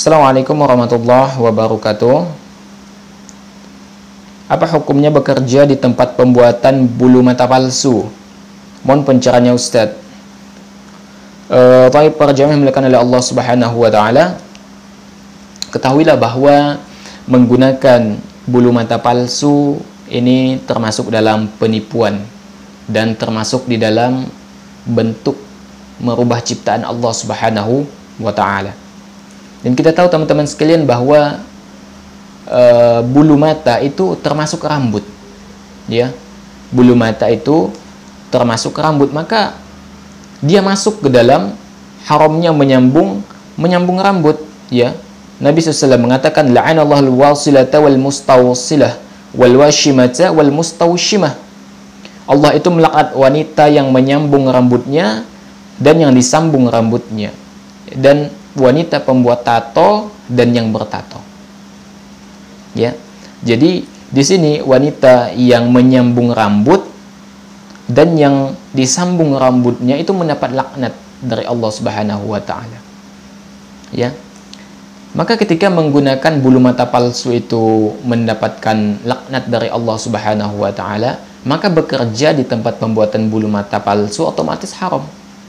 Assalamualaikum warahmatullahi wabarakatuh. Apa hukumnya bekerja di tempat pembuatan bulu mata palsu? Mohon pencerahannya Ustadz. Baik para jamaah yang dimuliakan oleh Allah Subhanahu wa taala, ketahuilah bahwa menggunakan bulu mata palsu ini termasuk dalam penipuan dan termasuk di dalam bentuk merubah ciptaan Allah Subhanahu wa taala. Dan kita tahu teman-teman sekalian bahwa bulu mata itu termasuk rambut, ya. Bulu mata itu termasuk rambut, maka dia masuk ke dalam haramnya menyambung rambut, ya. Nabi SAW mengatakan la'anallahu al-wasilata wal mustawsilah wal washimata wal mustawshimah. Allah itu melaknat wanita yang menyambung rambutnya dan yang disambung rambutnya, dan wanita pembuat tato dan yang bertato. Ya. Jadi di sini wanita yang menyambung rambut dan yang disambung rambutnya itu mendapat laknat dari Allah Subhanahu wa taala. Ya. Maka ketika menggunakan bulu mata palsu itu mendapatkan laknat dari Allah Subhanahu wa taala, maka bekerja di tempat pembuatan bulu mata palsu otomatis haram.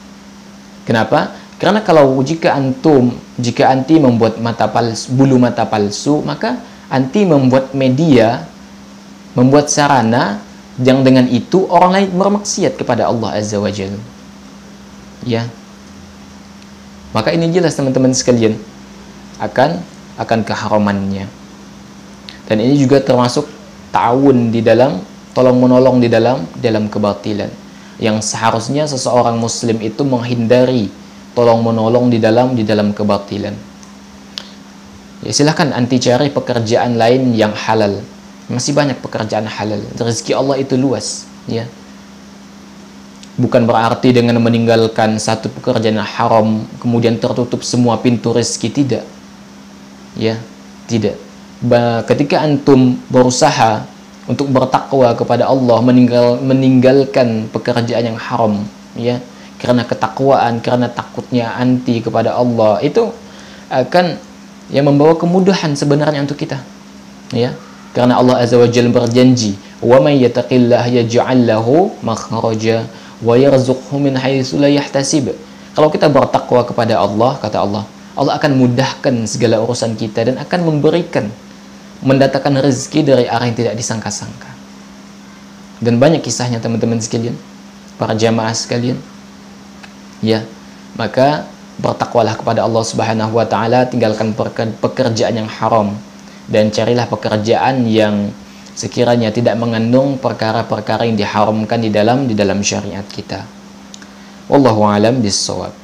Kenapa? Karena kalau jika anti membuat bulu mata palsu, maka anti membuat media, membuat sarana yang dengan itu orang lain bermaksiat kepada Allah Azza wa Jalla. Ya. Maka ini jelas teman-teman sekalian akan keharamannya. Dan ini juga termasuk ta'awun di dalam tolong menolong di dalam kebatilan. Yang seharusnya seseorang muslim itu menghindari tolong menolong di dalam kebatilan. Ya, silahkan anti cari pekerjaan lain yang halal. Masih banyak pekerjaan halal. Rezeki Allah itu luas, ya. Bukan berarti dengan meninggalkan satu pekerjaan haram kemudian tertutup semua pintu rezeki, tidak. Ya, tidak. Ketika antum berusaha untuk bertakwa kepada Allah, meninggalkan pekerjaan yang haram, ya, karena ketakwaan, karena takutnya anti kepada Allah, itu akan membawa kemudahan sebenarnya untuk kita, ya. Karena Allah Azza wa Jalla berjanji, "Wa may yattaqillaha yaj'al lahu makhraja wa yarzuqhu min haitsu la yahtasib." Kalau kita bertakwa kepada Allah, kata Allah, Allah akan mudahkan segala urusan kita dan akan mendatangkan rezeki dari arah yang tidak disangka-sangka. Dan banyak kisahnya teman-teman sekalian, para jamaah sekalian. Ya, maka bertakwalah kepada Allah Subhanahu wa taala, tinggalkan pekerjaan yang haram dan carilah pekerjaan yang sekiranya tidak mengandung perkara-perkara yang diharamkan di dalam syariat kita. Wallahu a'lam bissawab.